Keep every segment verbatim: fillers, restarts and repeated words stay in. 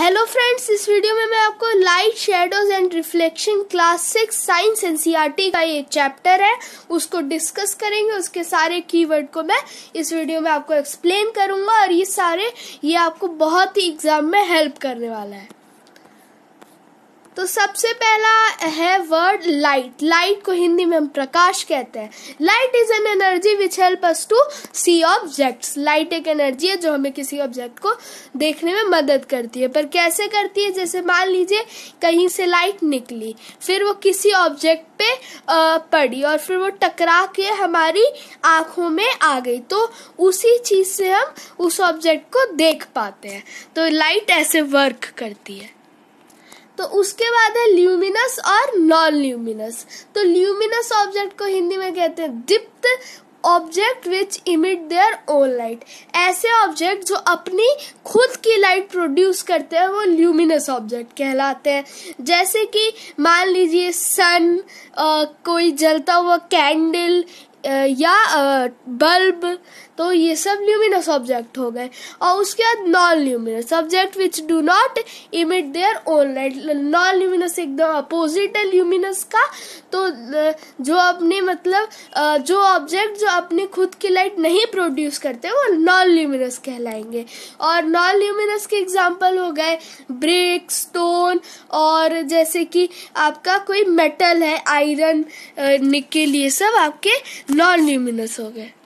Hello friends, इस video में मैं आपको light, shadows and reflection class six science NCERT का ये चैप्टर है उसको डिस्कस करेंगे। उसके सारे कीवर्ड को मैं इस वीडियो में आपको एक्सप्लेन करूंगा और ये सारे ये आपको बहुत ही एग्जाम में हेल्प करने वाला है। तो सबसे पहला है वर्ड लाइट। लाइट को हिंदी में हम प्रकाश कहते हैं। Light is an energy which help us to see objects. Light एक एनर्जी है जो हमें किसी ऑब्जेक्ट को देखने में मदद करती है। पर कैसे करती है? जैसे मान लीजिए कहीं से लाइट निकली, फिर वो किसी ऑब्जेक्ट पे पड़ी और फिर वो टकरा के हमारी आंखों में आ गई, तो उसी चीज से हम उस ऑब्जेक्ट को देख पाते हैं। तो लाइट ऐसे वर्क करती है। तो उसके बाद है ल्यूमिनस और नॉन ल्यूमिनस। तो ल्यूमिनस ऑब्जेक्ट को हिंदी में कहते हैं दीप्त object which emit their own light. ऐसे ऑब्जेक्ट जो अपनी खुद की लाइट प्रोड्यूस करते हैं वो ल्यूमिनस ऑब्जेक्ट कहलाते हैं। जैसे कि मान लीजिए सन, कोई जलता हुआ कैंडल या बल्ब, तो ये सब ल्यूमिनस ऑब्जेक्ट हो गए। और उसके बाद non luminous object which do not emit their own light. Non luminous एकदम अपोजिट है ल्यूमिनस का। तो जो अपने मतलब जो ऑब्जेक्ट जो अपनी खुद की लाइट नहीं प्रोड्यूस करते वो नॉन ल्यूमिनस कहलाएंगे। और नॉन ल्यूमिनस के एग्जाम्पल हो गए ब्रिक, स्टोन, और जैसे कि आपका कोई मेटल है, आयरन, निकेल, ये सब आपके नॉन ल्यूमिनस हो गए।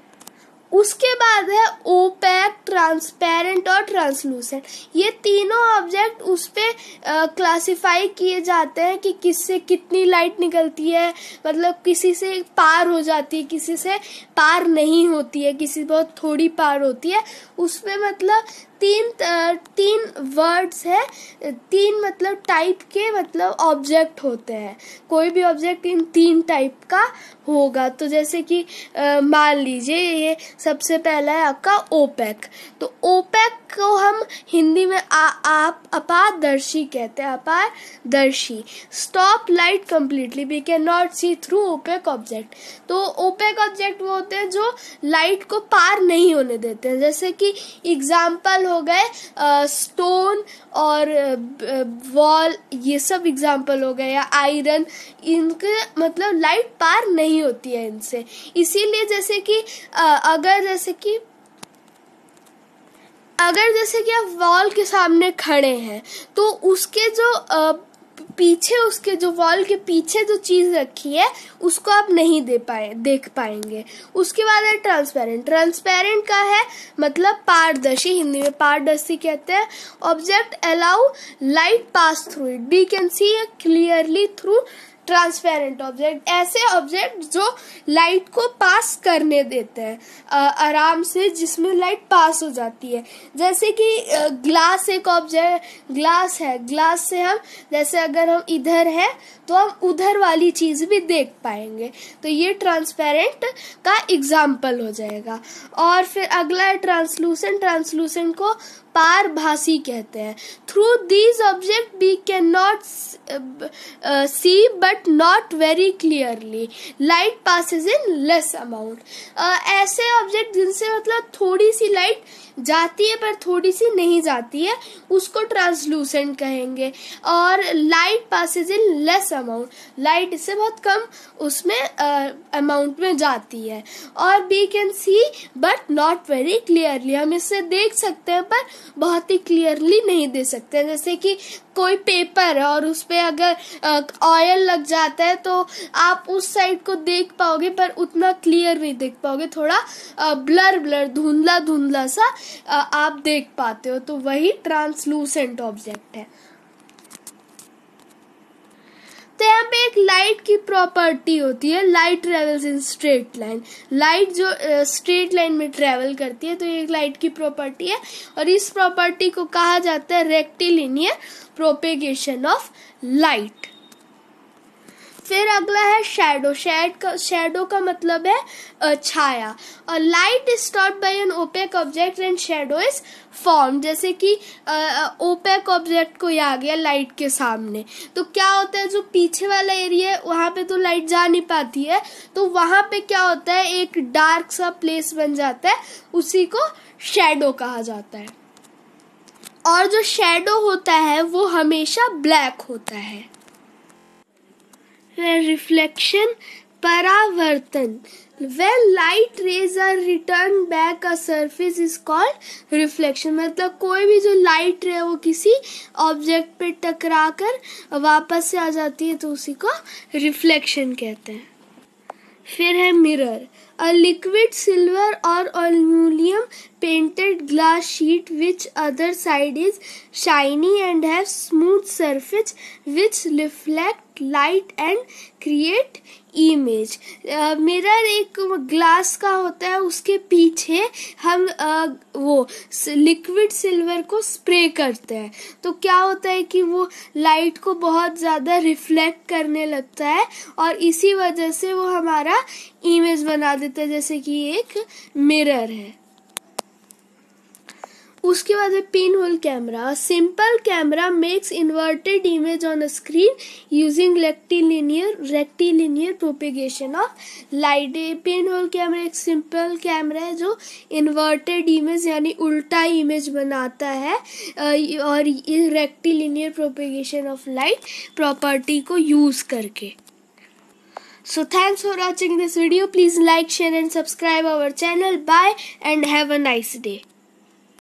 उसके बाद है ओपेक, ट्रांसपेरेंट और ट्रांसलूसेंट। ये तीनों ऑब्जेक्ट उस पे क्लासिफाई किए जाते हैं कि किससे कितनी लाइट निकलती है, मतलब किसी से पार हो जाती है, किसी से पार नहीं होती है, किसी बहुत थोड़ी पार होती है। उसमें मतलब तीन तीन वर्ड्स है, तीन मतलब टाइप के मतलब ऑब्जेक्ट होते हैं। कोई भी ऑब्जेक्ट इन तीन टाइप का होगा। तो जैसे कि मान लीजिए ये सबसे पहला है आपका ओपेक। तो ओपेक को हम हिंदी में आ, आप अपारदर्शी कहते हैं, अपारदर्शी। Stop light completely, we can not see through opaque object. तो ओपेक ऑब्जेक्ट वो होते हैं जो लाइट को पार नहीं होने देते हैं। जैसे कि एग्जाम्पल हो गए स्टोन और वॉल, ये सब एग्जाम्पल हो गए, या आयरन, इनके मतलब लाइट पार नहीं होती है इनसे। इसीलिए जैसे कि अगर जैसे कि अगर जैसे कि आप वॉल के सामने खड़े हैं तो उसके जो आ, पीछे उसके जो वॉल के पीछे जो चीज रखी है उसको आप नहीं दे पाए देख पाएंगे। उसके बाद है ट्रांसपेरेंट। ट्रांसपेरेंट का है मतलब पारदर्शी, हिंदी में पारदर्शी कहते हैं। Object allow light pass through it, we can see clearly through transparent object. ऐसे ऑब्जेक्ट जो लाइट को पास करने देते हैं आराम से, जिसमें लाइट पास हो जाती है। जैसे कि ग्लास एक ऑब्जेक्ट, ग्लास है, ग्लास से हम जैसे अगर हम इधर है तो हम उधर वाली चीज भी देख पाएंगे। तो ये ट्रांसपेरेंट का एग्जाम्पल हो जाएगा। और फिर अगला है ट्रांसलूसेंट। ट्रांसलूसेंट को पारभासी कहते हैं। Through these object we can not see but not very clearly, light passes in less amount. ऐसे ऑब्जेक्ट जिनसे मतलब थोड़ी सी लाइट जाती है पर थोड़ी सी नहीं जाती है उसको ट्रांसलूसेंट कहेंगे। और light passes in less amount, light इससे बहुत कम उसमें अमाउंट uh, में जाती है। और we can see but not very clearly, हम इससे देख सकते हैं पर बहुत ही क्लियरली नहीं दे सकते हैं। जैसे कि कोई पेपर है और उस पे अगर ऑयल लग जाता है तो आप उस साइड को देख पाओगे पर उतना क्लियर नहीं देख पाओगे, थोड़ा ब्लर ब्लर धुंधला धुंधला सा आ, आप देख पाते हो। तो वही ट्रांसलूसेंट ऑब्जेक्ट है। तो यहाँ पे एक लाइट की प्रॉपर्टी होती है, light travels in straight line. Light जो स्ट्रेट लाइन में ट्रेवल करती है, तो ये एक लाइट की प्रॉपर्टी है और इस प्रॉपर्टी को कहा जाता है रेक्टिलिनियर प्रोपेगेशन ऑफ लाइट। फिर अगला है शैडो। शैड का शैडो का मतलब है छाया। और light is stop by an opaque object and shadow is form. जैसे कि ओपेक ऑब्जेक्ट को आ गया लाइट के सामने, तो क्या होता है जो पीछे वाला एरिया है वहां पे तो लाइट जा नहीं पाती है, तो वहां पे क्या होता है एक डार्क सा प्लेस बन जाता है, उसी को शैडो कहा जाता है। और जो शेडो होता है वो हमेशा ब्लैक होता है। रिफ्लेक्शन, परावर्तन, when light rays are returned back a surface is called reflection। मतलब कोई भी जो लाइट रे वो किसी ऑब्जेक्ट पे टकरा कर वापस से आ जाती है तो उसी को रिफ्लेक्शन कहते हैं। फिर है mirror, a liquid silver or aluminum painted glass sheet which other side is shiny and have smooth surface which reflect light and create image। Mirror एक ग्लास का होता है, उसके पीछे हम uh, वो लिक्विड सिल्वर को स्प्रे करते हैं तो क्या होता है कि वो लाइट को बहुत ज़्यादा रिफ्लेक्ट करने लगता है और इसी वजह से वो हमारा इमेज बना देता है, जैसे कि एक मिरर है। उसके बाद है pin hole camera. Simple camera makes inverted image on a screen using rectilinear rectilinear propagation of light. Pin hole camera एक सिंपल कैमरा है जो इन्वर्टेड इमेज यानी उल्टा इमेज बनाता है और rectilinear propagation of light property को यूज करके। So thanks for watching this video. Please like, share and subscribe our channel. Bye and have a nice day.